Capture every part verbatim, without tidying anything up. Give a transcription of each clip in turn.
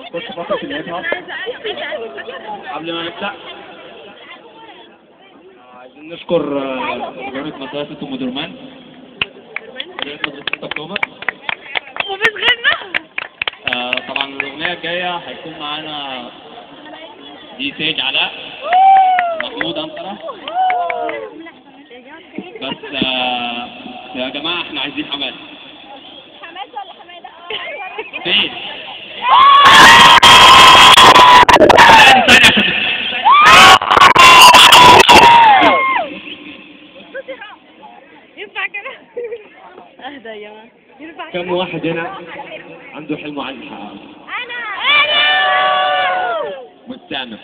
هتخش فترة نهايتها. قبل ما نبدأ عايزين نشكر إدارة مدرسة أم درمان، إدارة مدرسة ستة أكتوبر. ومش غيرنا. آه طبعا الأغنية الجاية هيكون معانا دي سيج علاء، محمود أنطرة. بس آه يا جماعة احنا عايزين حماس. حماس ولا حمادة؟ فين؟ ينفع كده؟ اهدى يا جماعة. ينفع كم واحد هنا عنده حلم عايز يحققه؟ انا انا مستعمل.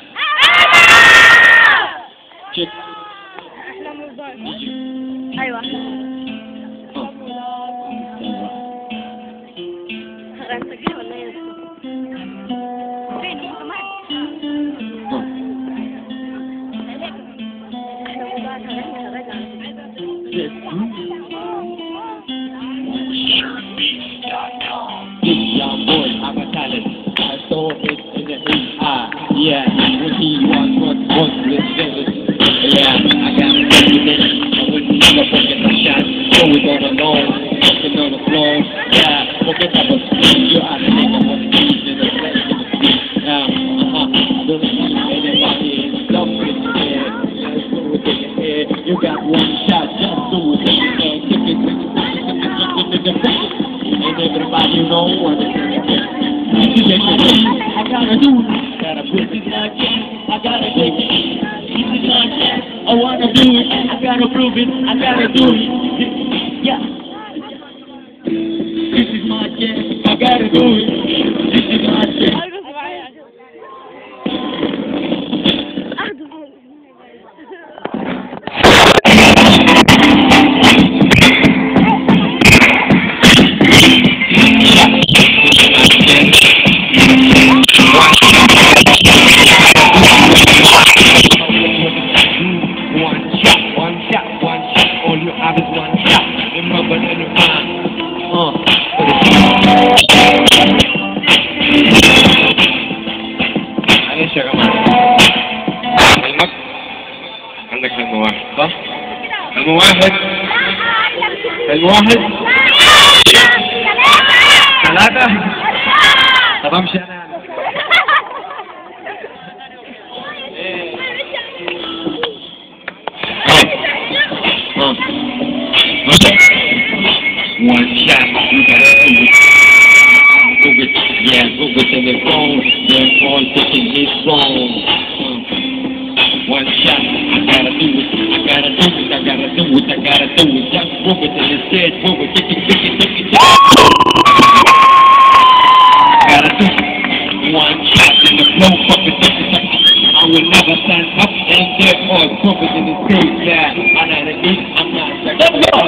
تشيك. احلام الضعف. ايوه هنسجل ولا ايه؟ فين كمان؟ This young boy, I'm a talent. I saw it in the heat. Ah, yeah, what he wants, what wants, let's do it. Yeah, I got it everything. I wouldn't never forget the shot. Throw it on the lawn, fucking on the floor. Yeah, forget about the speed. You are the nigga for the keys in the place. Yeah, uh-huh. Don't see anybody in love with the air. Let's do it in the air. You got one shot, just do it in the air. Kick it, kick it, kick it, kick it, kick it, kick it. And everybody know what it is. I gotta do it. Gotta put it like that. I gotta take it. Keep it like that. I wanna do it. I gotta prove it. I gotta do it. Yeah. This is my chance. I gotta do it. This is my chance. معلش يا جماعة، حلمك عندك حلم واحد صح؟ حلم واحد حلم واحد ثلاثة. طب امشي انا يعني. One shot, you gotta do it. Do it, yeah, do it in the phone. They're all taking his phone. One shot, I gotta do it. I gotta do it. I gotta do it. I gotta do it. Just move it in the stage, move it, kick it, kick it, kick it. Gotta do it. One shot in the flow, fuck it, fuck it, fuck it. I will never stand up and they're all profit in the stage. Yeah, I'm not a geek, I'm not a geek. Let's go!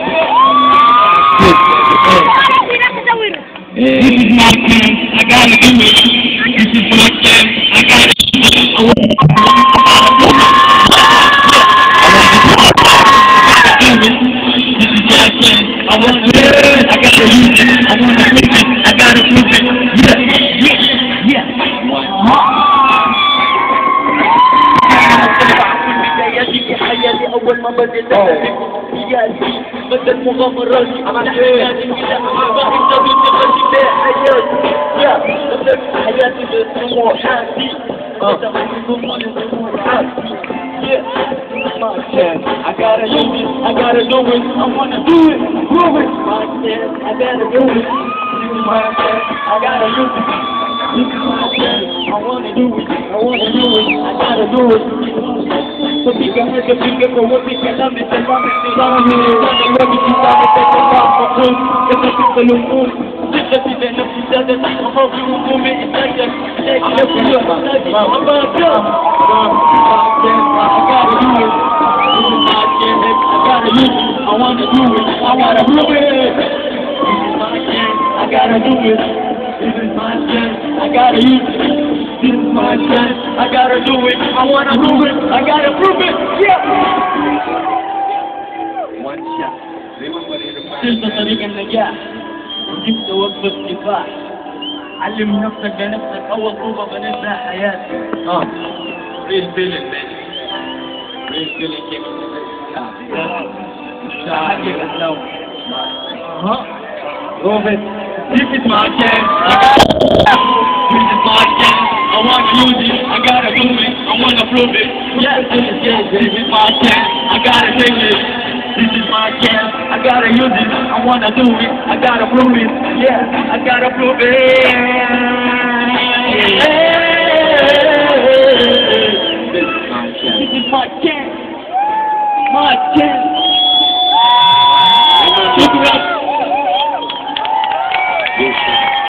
This is my chance, I gotta do it. This is my chance, I gotta do it. I want to do it. This is my chance, I want to do it. I gotta use it, I want to make it, I gotta prove it. Yeah, yeah, yeah. حياتي أول ما بديت أحب سياسي بدأ المغامرات عمل حياتي كده باقي تبيتي قلبي حياتي يا بدأت حياتي بطموحاتي بدأ بطموحاتي My chance, I gotta do it, I gotta do it, I wanna do it, prove it. My chance, I gotta do it, this is my chance, I gotta use it. This is my chance, I wanna do it, I wanna do it, I gotta do it. وفيك هذا فيك وفيك كلام السلام النظام النظام وفي كتاب التكلام مقول كتبت الأمور ضد في نفسي زادت مخاوفي وهمومي اتجد ليك نفسي وحسابي عما كان I wanna do it, I wanna prove it. This is my chance, I gotta do it. This is my chance, I gotta use it. This is my chance, I gotta do it. I wanna prove it, I gotta prove it. Yeah. One shot. Remember it. سلت طريق النجاح وجبت وقفة كفاح. علم نفسك بنفسك، أول طوبة بنبدأ حياتك. اه real feeling man real feeling came from the حقق أحلام. ها روبرت This is my chance. This is my chance. I want to use it. I gotta do it. I wanna prove it. Yes, this is it. This is my chance. I gotta take it. This is my chance. I gotta use it. I wanna do it. I gotta prove it. Yes, I gotta prove it. this is my chance This is my chance. My chance.